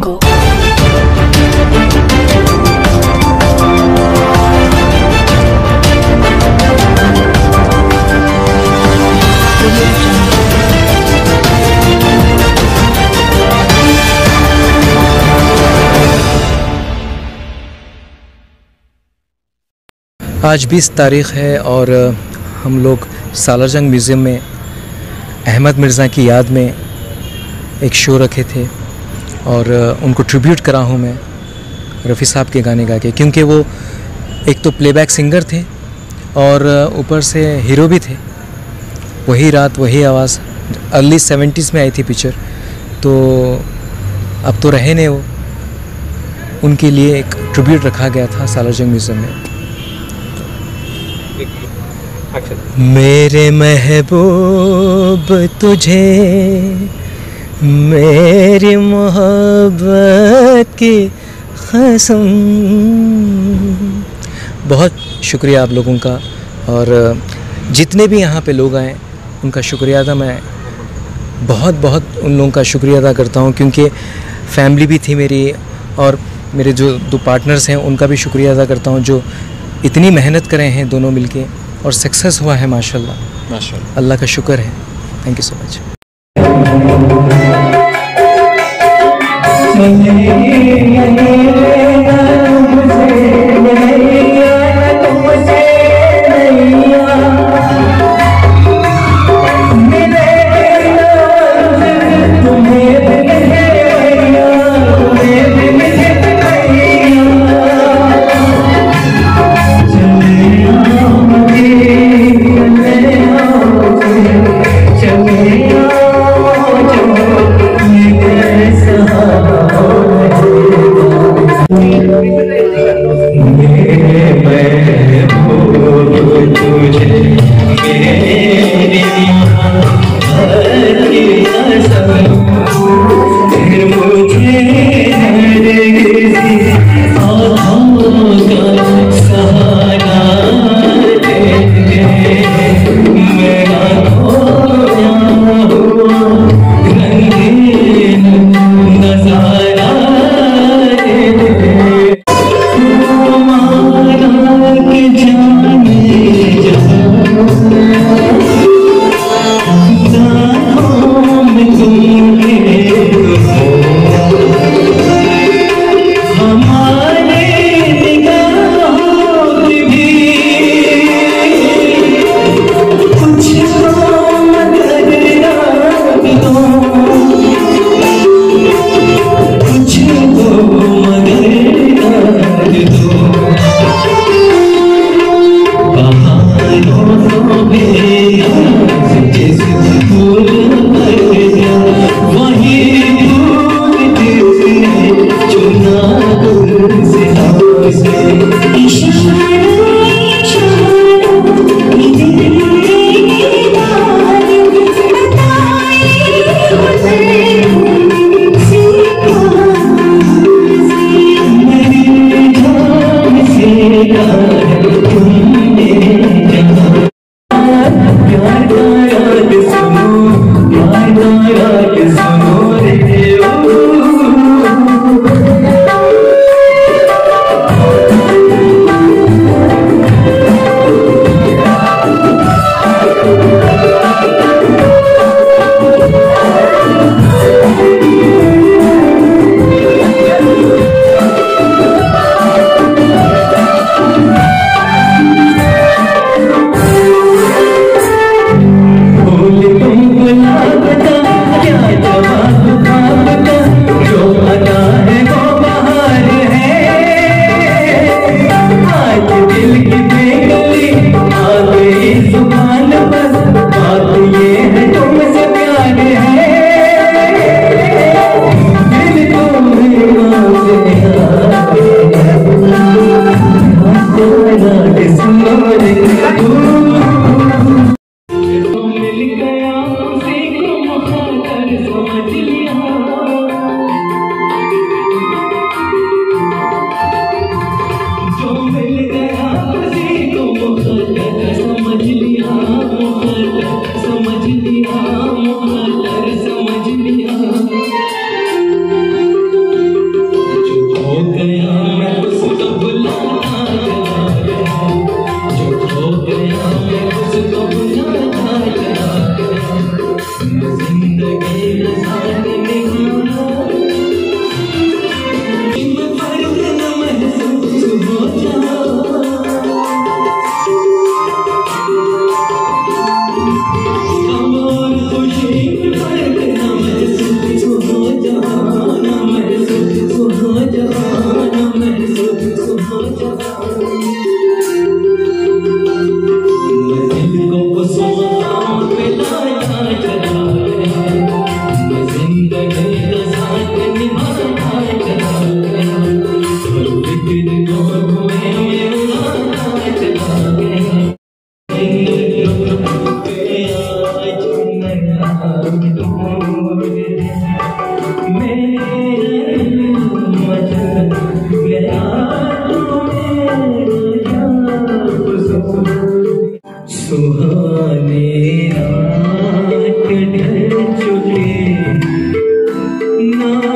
को। आज 20 तारीख़ है और हम लोग सालारजंग म्यूज़ियम में अहमद मिर्ज़ा की याद में एक शो रखे थे और उनको ट्रिब्यूट करा हूँ मैं रफ़ी साहब के गाने गा के, क्योंकि वो एक तो प्लेबैक सिंगर थे और ऊपर से हीरो भी थे। वही रात वही आवाज़ अर्ली 70s में आई थी पिक्चर, तो अब तो रहे नहीं वो। उनके लिए एक ट्रिब्यूट रखा गया था सालारजंग म्यूज़ियम में। मेरे महबूब तुझे मेरी मोहब्बत की कसम। बहुत शुक्रिया आप लोगों का, और जितने भी यहाँ पे लोग आए उनका शुक्रिया अदा मैं बहुत बहुत उन लोगों का शुक्रिया अदा करता हूँ, क्योंकि फैमिली भी थी मेरी और मेरे जो 2 पार्टनर्स हैं उनका भी शुक्रिया अदा करता हूँ, जो इतनी मेहनत करे हैं दोनों मिलके और सक्सेस हुआ है माशाल्लाह। माशाल्लाह, अल्लाह का शुक्र है। Thank you so much.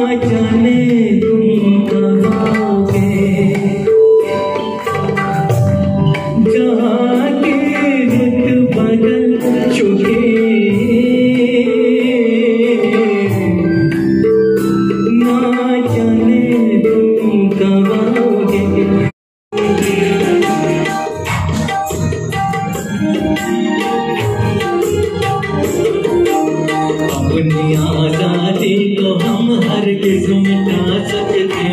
जाने तुम कब आओगे, जहाँ के रुत बदल चुके, ना जाने तुम कब आओगे। अपनी आजादी को हम हर किस्म मिटा सकते